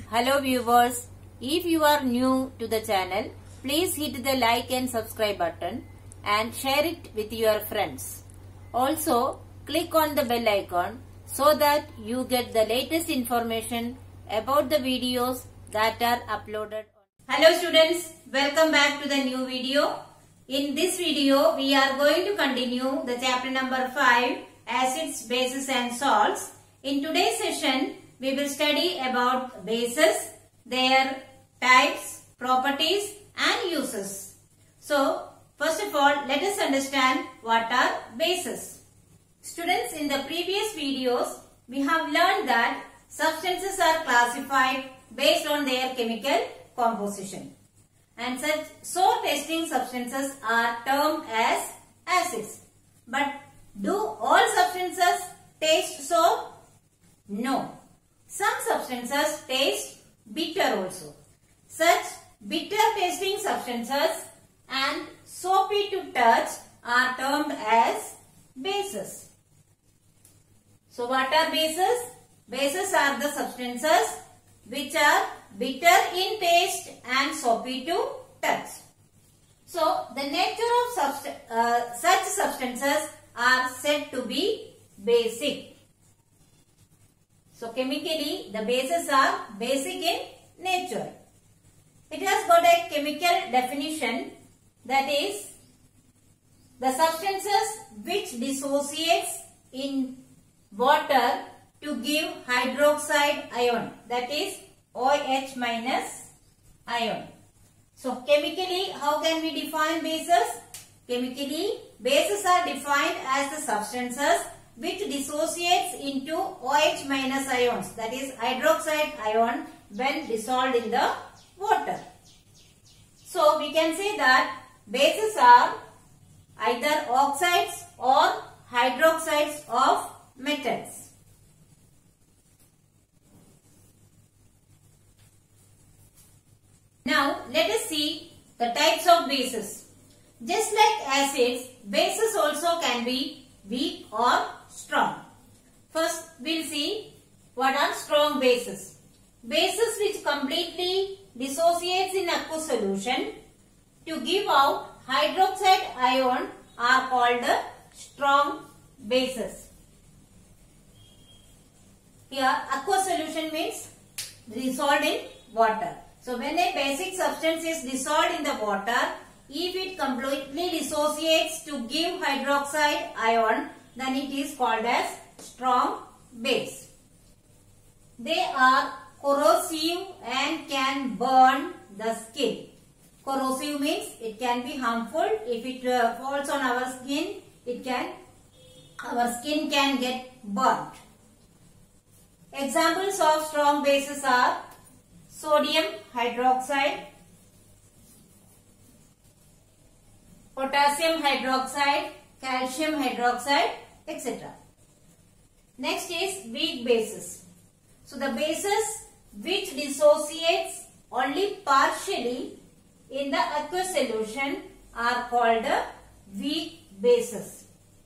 Hello viewers, if you are new to the channel, please hit the like and subscribe button and share it with your friends. Also, click on the bell icon so that you get the latest information about the videos that are uploaded. Hello students, welcome back to the new video. In this video, we are going to continue the chapter number 5, Acids, Bases and Salts. In today's session, we will study about bases, their types, properties and uses. So, first of all, let us understand what are bases. Students, in the previous videos, we have learned that substances are classified based on their chemical composition. And such soap testing substances are termed as acids. But do all substances taste soap? No. Some substances taste bitter also. Such bitter tasting substances and soapy to touch are termed as bases. So what are bases? Bases are the substances which are bitter in taste and soapy to touch. So the nature of such substances are said to be basic. So chemically the bases are basic in nature. It has got a chemical definition, that is the substances which dissociates in water to give hydroxide ion, that is OH minus ion. So chemically, how can we define bases? Chemically, bases are defined as the substances which dissociates into OH minus ions, that is hydroxide ion, when dissolved in the water. So we can say that bases are either oxides or hydroxides of metals. Now let us see the types of bases. Just like acids, bases also can be weak or strong. First we will see what are strong bases. Bases which completely dissociates in aqueous solution to give out hydroxide ion are called strong bases. Here aqueous solution means dissolved in water. So when a basic substance is dissolved in the water, if it completely dissociates to give hydroxide ion, then it is called as strong base. They are corrosive and can burn the skin. Corrosive means it can be harmful. If it falls on our skin, our skin can get burnt. Examples of strong bases are sodium hydroxide, potassium hydroxide, calcium hydroxide, etc. Next is weak bases. So the bases which dissociates only partially in the aqueous solution are called weak bases.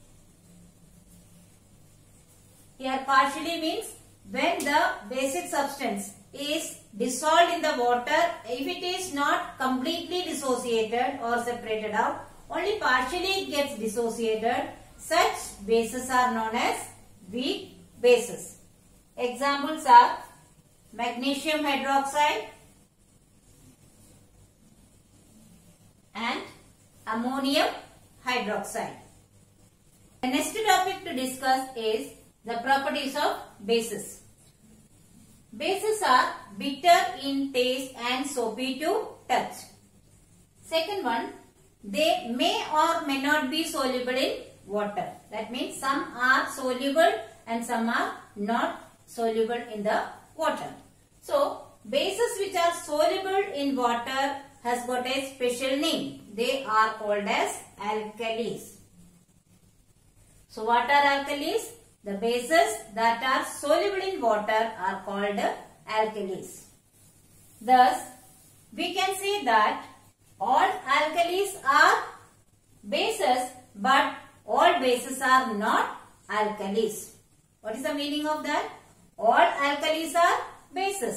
Here partially means when the basic substance is dissolved in the water, if it is not completely dissociated or separated out, only partially gets dissociated, such bases are known as weak bases. Examples are magnesium hydroxide and ammonium hydroxide. The next topic to discuss is the properties of bases. Bases are bitter in taste and soapy to touch. Second one, they may or may not be soluble in water. That means some are soluble and some are not soluble in the water. So, bases which are soluble in water has got a special name. They are called as alkalis. So, what are alkalis? The bases that are soluble in water are called alkalis. Thus, we can say that all alkalis are bases, but all bases are not alkalis. What is the meaning of that? All alkalis are bases,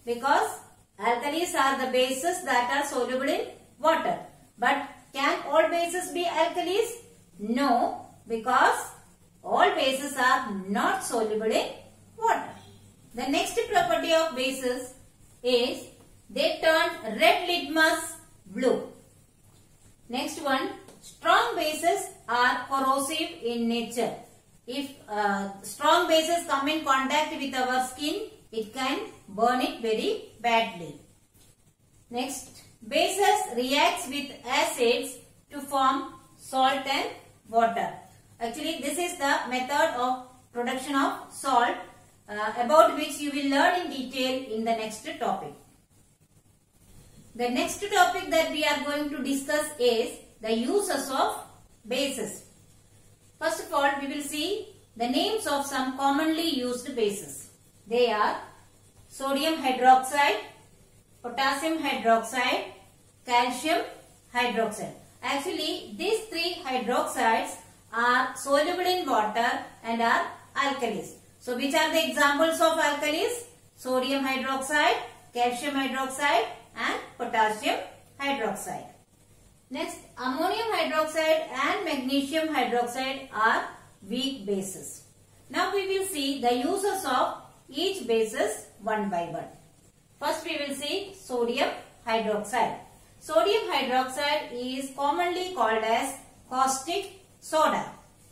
because alkalis are the bases that are soluble in water. But can all bases be alkalis? No, because all bases are not soluble in water. The next property of bases is they turn red litmus blue. Next one, strong bases are corrosive in nature. If strong bases come in contact with our skin, it can burn it very badly. Next, bases reacts with acids to form salt and water. Actually, this is the method of production of salt about which you will learn in detail in the next topic. The next topic that we are going to discuss is the uses of bases. First of all, we will see the names of some commonly used bases. They are sodium hydroxide, potassium hydroxide, calcium hydroxide. Actually, these three hydroxides are soluble in water and are alkalis. So, which are the examples of alkalis? Sodium hydroxide, calcium hydroxide and potassium hydroxide. Next, ammonium hydroxide and magnesium hydroxide are weak bases. Now, we will see the uses of each bases one by one. First, we will see sodium hydroxide. Sodium hydroxide is commonly called as caustic soda.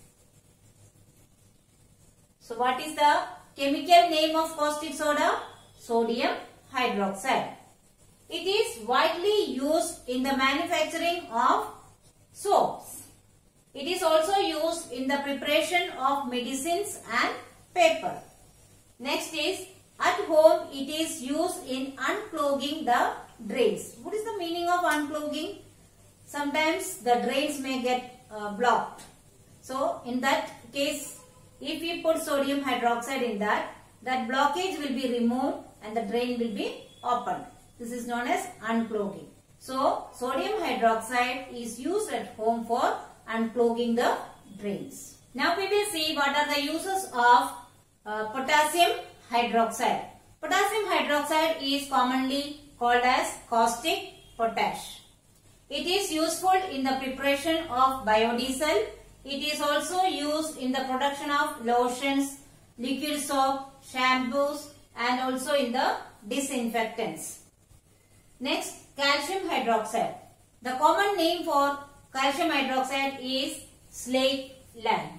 So, what is the chemical name of caustic soda? Sodium hydroxide. It is widely used in the manufacturing of soaps. It is also used in the preparation of medicines and paper. Next is, at home it is used in unclogging the drains. What is the meaning of unclogging? Sometimes the drains may get blocked. So, in that case, if we put sodium hydroxide in that blockage will be removed and the drain will be opened. This is known as unclogging. So, sodium hydroxide is used at home for unclogging the drains. Now, we will see what are the uses of potassium hydroxide. Potassium hydroxide is commonly called as caustic potash. It is useful in the preparation of biodiesel. It is also used in the production of lotions, liquid soap, shampoos and also in the disinfectants. Next, calcium hydroxide. The common name for calcium hydroxide is slate lime.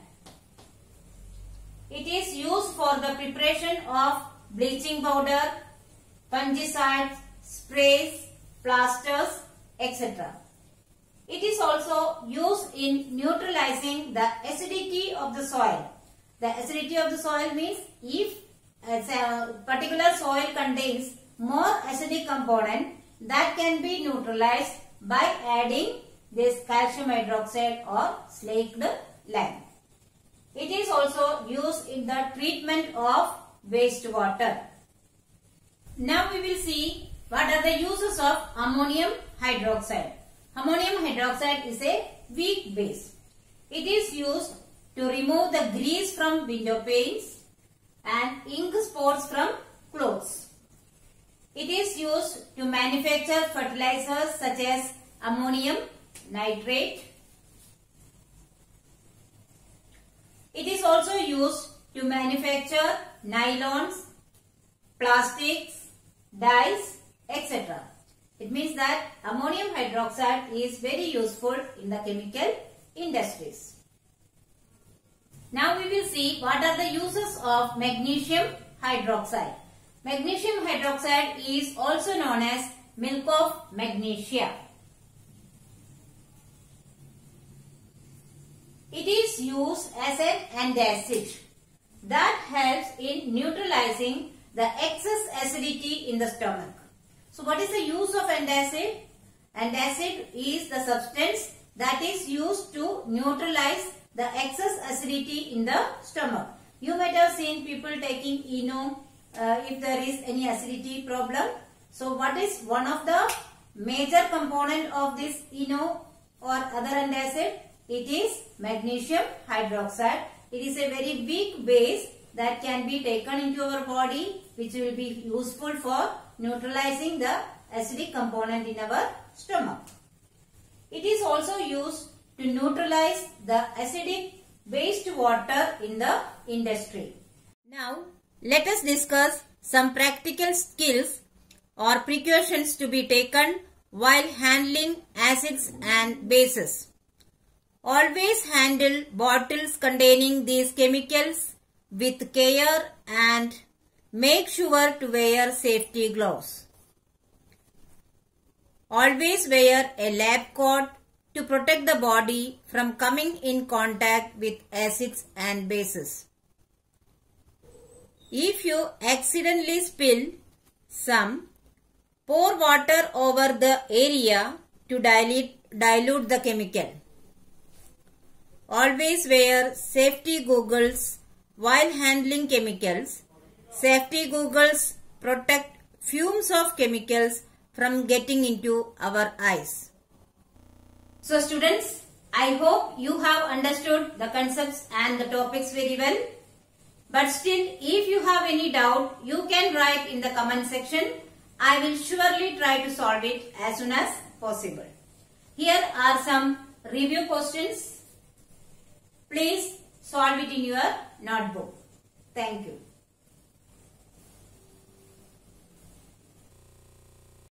It is used for the preparation of bleaching powder, fungicides, sprays, plasters, etc. It is also used in neutralizing the acidity of the soil. The acidity of the soil means if a particular soil contains more acidic component, that can be neutralized by adding this calcium hydroxide or slaked lime. It is also used in the treatment of wastewater. Now we will see what are the uses of ammonium hydroxide. Ammonium hydroxide is a weak base. It is used to remove the grease from window panes and ink spots from clothes. It is used to manufacture fertilizers such as ammonium nitrate. It is also used to manufacture nylons, plastics, dyes, etc. It means that ammonium hydroxide is very useful in the chemical industries. Now we will see what are the uses of magnesium hydroxide. Magnesium hydroxide is also known as milk of magnesia. It is used as an antacid that helps in neutralizing the excess acidity in the stomach. So what is the use of antacid? Antacid is the substance that is used to neutralize the excess acidity in the stomach. You might have seen people taking ENO if there is any acidity problem. So what is one of the major component of this ENO or other antacid? It is magnesium hydroxide. It is a very weak base that can be taken into our body, which will be useful for neutralizing the acidic component in our stomach. It is also used to neutralize the acidic wastewater in the industry. Now, let us discuss some practical skills or precautions to be taken while handling acids and bases. Always handle bottles containing these chemicals with care and make sure to wear safety gloves. Always wear a lab coat to protect the body from coming in contact with acids and bases. If you accidentally spill some, pour water over the area to dilute the chemical. Always wear safety goggles while handling chemicals. Safety goggles protect fumes of chemicals from getting into our eyes. So students, I hope you have understood the concepts and the topics very well. But still, if you have any doubt, you can write in the comment section. I will surely try to solve it as soon as possible. Here are some review questions. Please solve it in your notebook. Thank you.